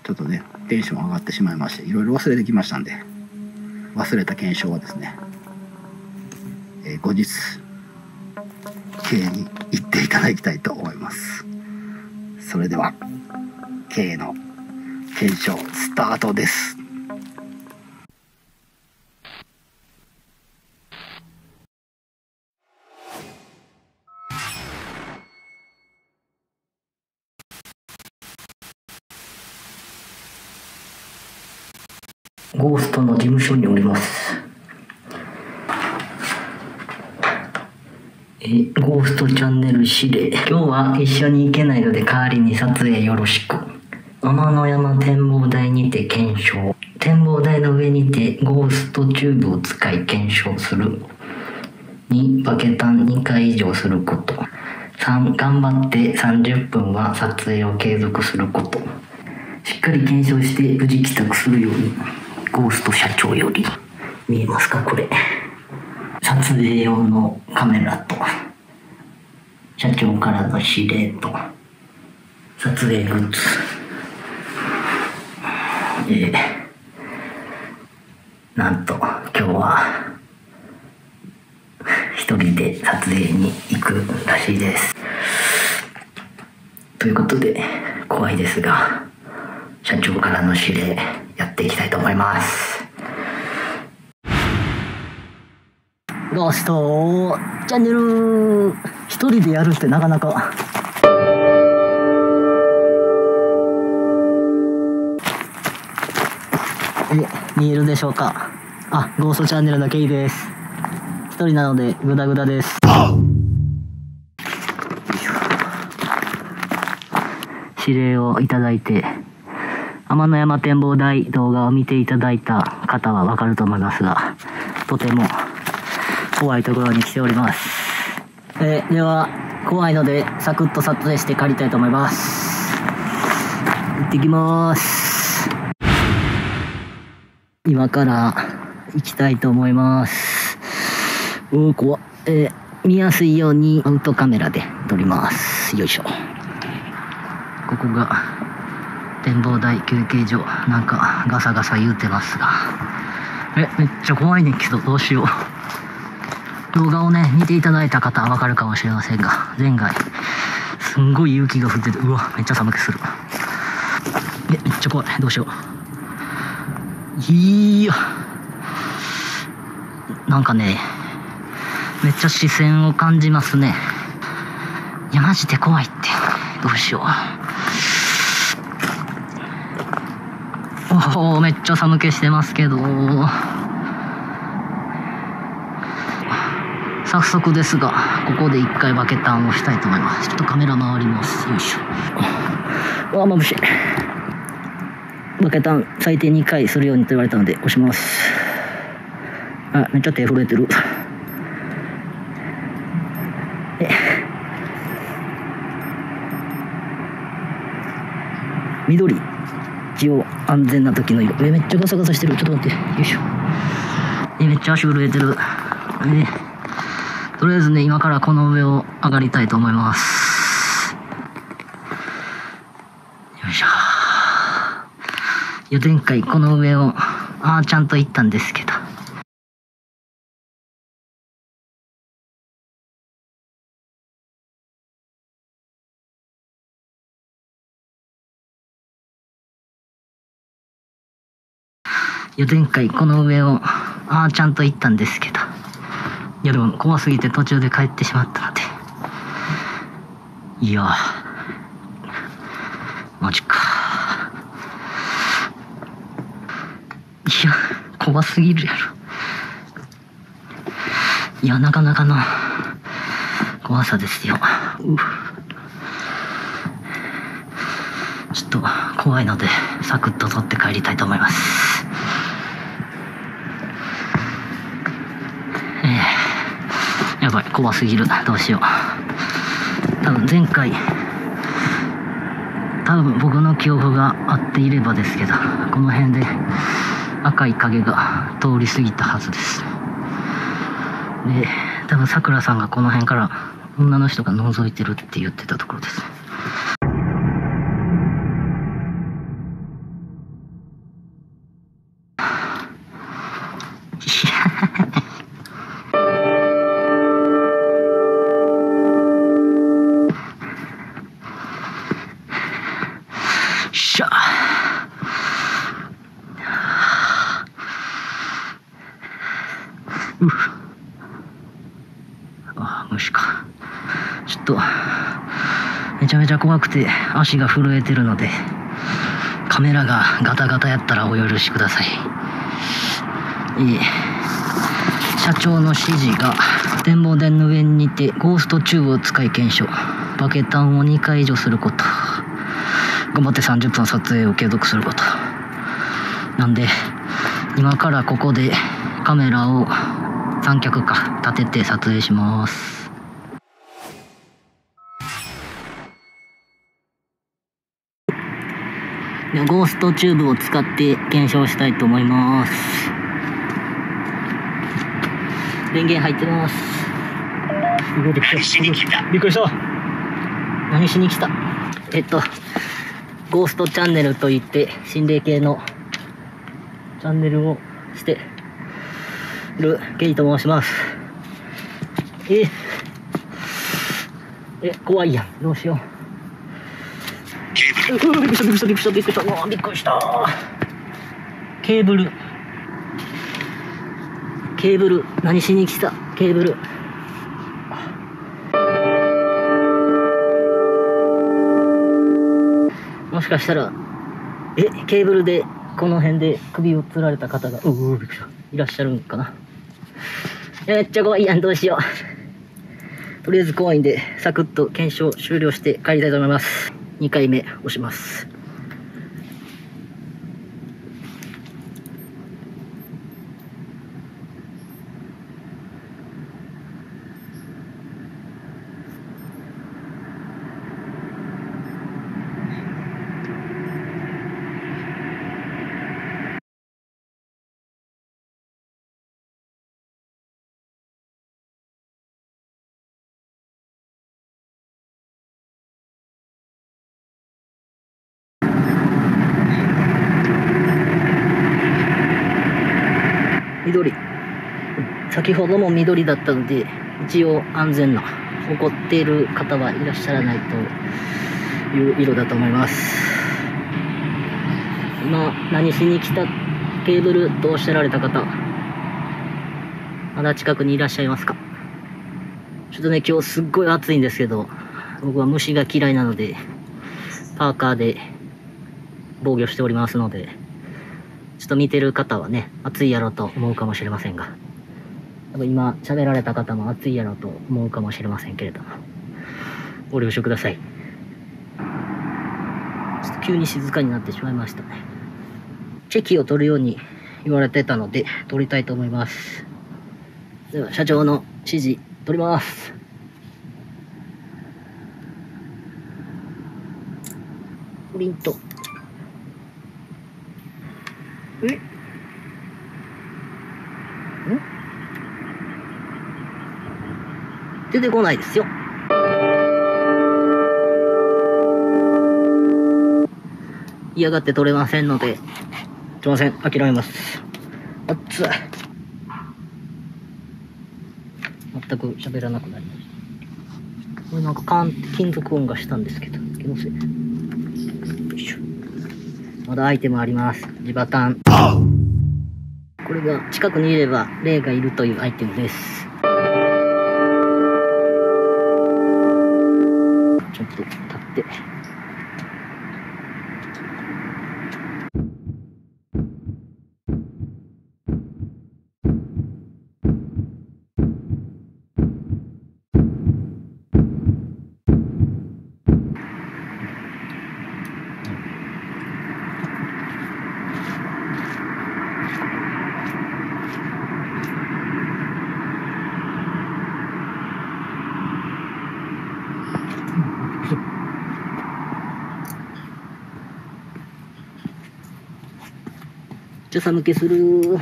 ちょっとねテンション上がってしまいまして、いろいろ忘れてきましたんで、忘れた検証はですね、後日 K に言っていただきたいと思います。それでは K の検証スタートです。 ゴーストの事務所におります。ゴーストチャンネル指令。今日は一緒に行けないので代わりに撮影よろしく。天の山展望台にて検証。展望台の上にてゴーストチューブを使い検証する。2、バケタン2回以上すること。3、頑張って30分は撮影を継続すること。しっかり検証して無事帰宅するように。ゴースト社長より。見えますかこれ。撮影用のカメラと社長からの指令と撮影グッズ、なんと今日は一人で撮影に行くらしいです。ということで怖いですが、社長からの指令やっていきたいと思います。ゴーストチャンネル、一人でやるってなかなか。見えるでしょうか。あ、ゴーストチャンネルのケイです。一人なのでグダグダです。指令をいただいて、天の山展望台動画を見ていただいた方はわかると思いますが、とても怖いところに来ております。では怖いのでサクッと撮影して帰りたいと思います。行ってきます。今から行きたいと思います。怖っ。見やすいようにアウトカメラで撮ります。よいしょ。ここが展望台休憩所。なんかガサガサ言うてますが、めっちゃ怖いねんけど、どうしよう。動画をね見ていただいた方はわかるかもしれませんが、前回すんごい雪が降ってて、うわめっちゃ寒気する。めっちゃ怖い。どうしよう。いや、なんかねめっちゃ視線を感じますね。いやマジで怖いって。どうしよう。おお、めっちゃ寒気してますけど、早速ですがここで一回バケタンをしたいと思います。ちょっとカメラ回ります。よいしょ。眩しい。バケタン最低2回するようにと言われたので押します。あ、めっちゃ手震えてる。緑、一応安全な時の色。めっちゃガサガサしてる。ちょっと待って。よいしょ。めっちゃ足震えてる。とりあえずね今からこの上を上がりたいと思います。よいしょ。いや前回この上をちゃんと行ったんですけど、前回この上をちゃんと行ったんですけど、いやでも怖すぎて途中で帰ってしまったので、いやマジか。いや怖すぎるやろ。いやなかなかの怖さですよ。ちょっと怖いのでサクッと撮って帰りたいと思います。やばい、怖すぎる。どうしよう。多分前回、僕の記憶が合っていればですけど、この辺で赤い影が通り過ぎたはずです。で、多分さくらさんがこの辺から女の人が覗いてるって言ってたところです。 しか。ちょっとめちゃめちゃ怖くて足が震えてるので、カメラがガタガタやったらお許しください。社長の指示が、展望台の上にてゴーストチューブを使い検証、バケタンを2回以上すること、頑張って30分撮影を継続すること。なんで今からここでカメラを三脚か立てて撮影します。ではゴーストチューブを使って検証したいと思います。電源入ってます。びっくりした。何しに来た。ゴーストチャンネルといって心霊系のチャンネルをしてるケイと申します。怖いやん。どうしよう。びっくりした。びっくりした。ケーブル。何しに来た。ケーブル。もしかしたら、ケーブルでこの辺で首をつられた方が、びっくりした。いらっしゃるんかな。めっちゃ怖いやん。どうしよう。とりあえず怖いんで、サクッと検証終了して帰りたいと思います。2回目押します。緑。先ほども緑だったので、一応安全な、怒っている方はいらっしゃらないという色だと思います。今、何しに来たケーブルとおっしゃられた方、まだ近くにいらっしゃいますか？ちょっとね、今日すっごい暑いんですけど、僕は虫が嫌いなので、パーカーで防御しておりますので、ちょっと見てる方はね、暑いやろと思うかもしれませんが、多分今喋られた方も暑いやろと思うかもしれませんけれども、ご了承ください。ちょっと急に静かになってしまいましたね。チェキを取るように言われてたので、取りたいと思います。では、社長の指示、取ります。プリント。出てこないですよ。嫌がって取れませんので、すいません、諦めます。熱い。全く喋らなくなりました。これなんかカーンって金属音がしたんですけど、気のせい。よいしょ。まだアイテムあります。地バタン。これが近くにいれば霊がいるというアイテムです。ちょっと立って。ちょ寒気する。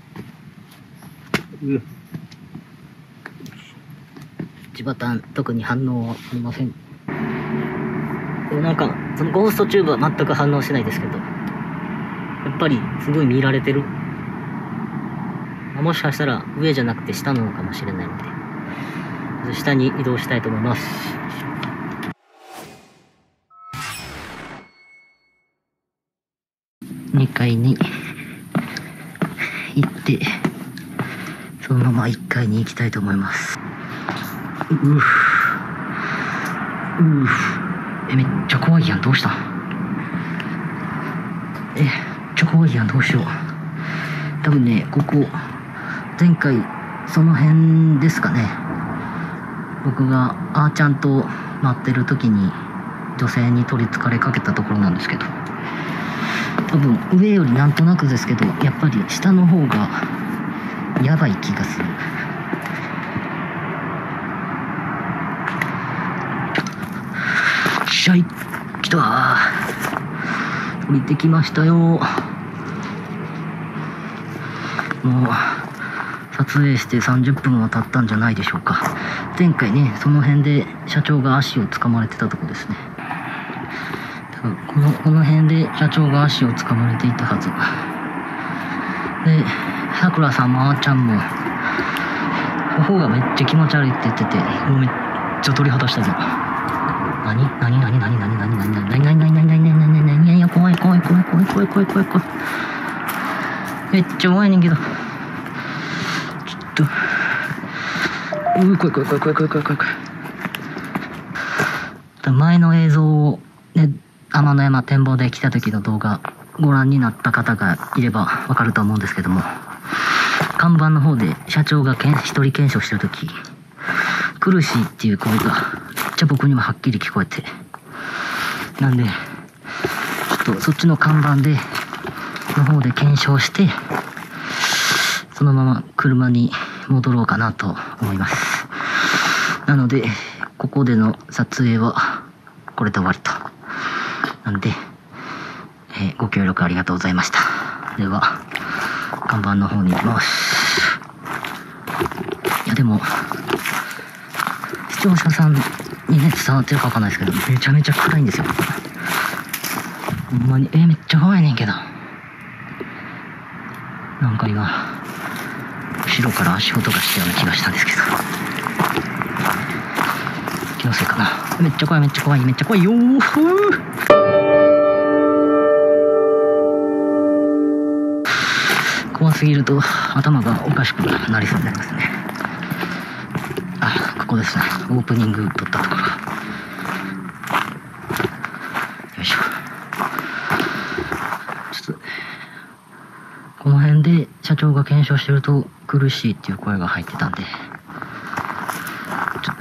地バタン特に反応はありません。でもなんかそのゴーストチューブは全く反応しないですけど、やっぱりすごい見られてる。もしかしたら上じゃなくて下なのかもしれないので、下に移動したいと思います。2階に行って、そのまま1階に行きたいと思います。 めっちゃ怖いやん。どうしたん？めっちゃ怖いやん。どうしよう。多分ね、ここ前回その辺ですかね。僕があーちゃんと待ってる時に女性に取りつかれかけたところなんですけど、多分上よりなんとなくですけど、やっぱり下の方がやばい気がする。しゃい、来たー。降りてきましたよ。もう撮影して30分は経ったんじゃないでしょうか。前回ね、その辺で社長が足を掴まれてたとこですね。多分この辺で社長が足を掴まれていたはずで、さくらさんもあーちゃんも頬がめっちゃ気持ち悪いって言ってて、もうめっちゃ鳥肌したぞ。何いや、怖い。めっちゃ怖いねんけど。ちょっと。怖い。前の映像をね、天の山展望台来た時の動画ご覧になった方がいればわかると思うんですけども、看板の方で社長が一人検証してる時、苦しいっていう声がめっちゃ僕にもはっきり聞こえて、なんでちょっとそっちの看板での方で検証して、そのまま車に戻ろうかなと思います。なのでここでの撮影はこれで終わりと。なんで、ご協力ありがとうございました。では看板の方に行きます。いやでも視聴者さんにね伝わってるかわかんないですけど、めちゃめちゃ暗いんですよ。ほんまにめっちゃ怖いねんけど、なんか今後ろから足音がしたような気がしたんですけど、気のせいかな。めっちゃ怖いよー。怖すぎると頭がおかしくなりそうになりますね。あ、ここですね。オープニング撮ったところ。よいしょ。ちょっとこの辺で社長が検証してると苦しいっていう声が入ってたんで、ちょっ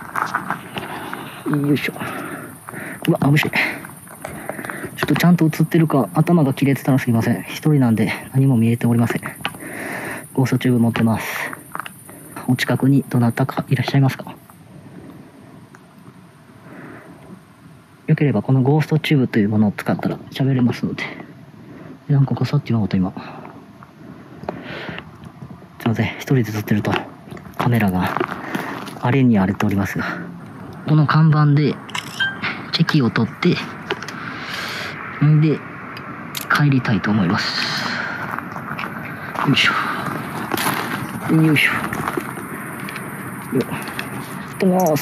とよいしょ。うわ、危しい。ちょっとちゃんと映ってるか、頭が切れてたらすいません。一人なんで何も見えておりません。ゴーストチューブ持ってます。お近くにどなたかいらっしゃいますか？よければこのゴーストチューブというものを使ったら喋れますので。なんかこそって言わんこと今。すいません。一人で撮ってるとカメラが荒れに荒れておりますが、この看板でチェキを取ってで帰りたいと思います。よいしょ。よいしょ。よっ。止めます。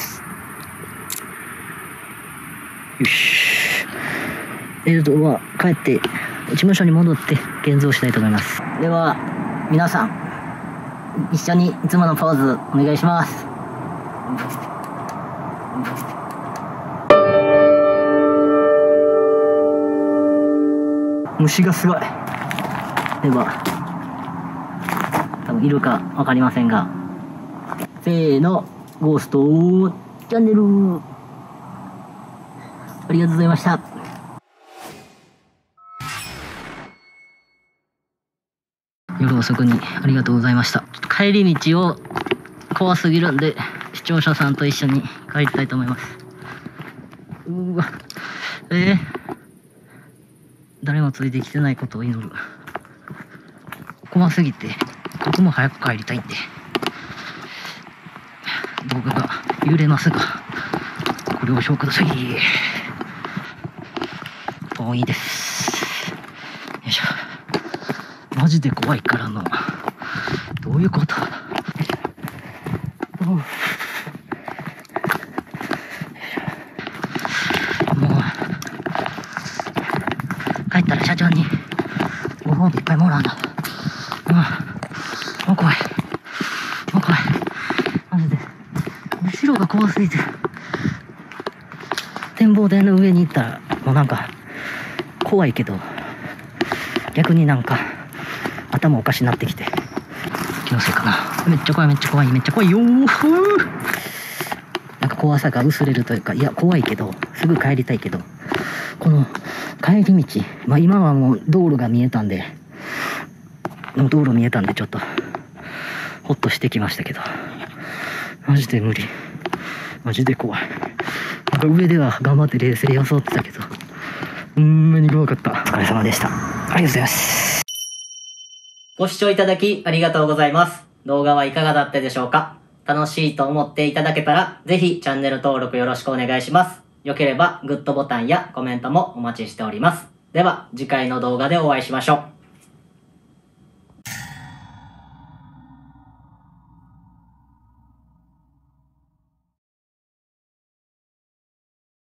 よし。まあ、帰って事務所に戻って現像したいと思います。では皆さん一緒にいつものポーズお願いします。虫がすごい。では多分いるか分かりませんが、せーの、ゴーストチャンネル。ありがとうございました。夜遅くにありがとうございました。ちょっと帰り道を怖すぎるんで視聴者さんと一緒に帰りたいと思います。うわ、誰もついてきてないことを祈る。怖すぎて僕も早く帰りたいんで動画が揺れますがご了承ください。もういいです。よいしょ。マジで怖いからの。どういうこと？もう帰ったら社長にご褒美いっぱいもらうの。もう怖い。マジで後ろがすぎて。展望台の上に行ったら、もうなんか、怖いけど、逆になんか、頭おかしになってきて。気のせいかな。めっちゃ怖い、めっちゃ怖い、めっちゃ怖いよー。なんか怖さが薄れるというか、いや、怖いけど、すぐ帰りたいけど、この帰り道、まあ今はもう道路が見えたんで、道路見えたんでちょっと、ほっとしてきましたけど、マジで無理。マジで怖い。なんか上では頑張って冷静に装ってたけど、ほんまに怖かった。お疲れ様でした。ありがとうございます。ご視聴いただきありがとうございます。動画はいかがだったでしょうか？楽しいと思っていただけたら、ぜひチャンネル登録よろしくお願いします。よければグッドボタンやコメントもお待ちしております。では次回の動画でお会いしましょう。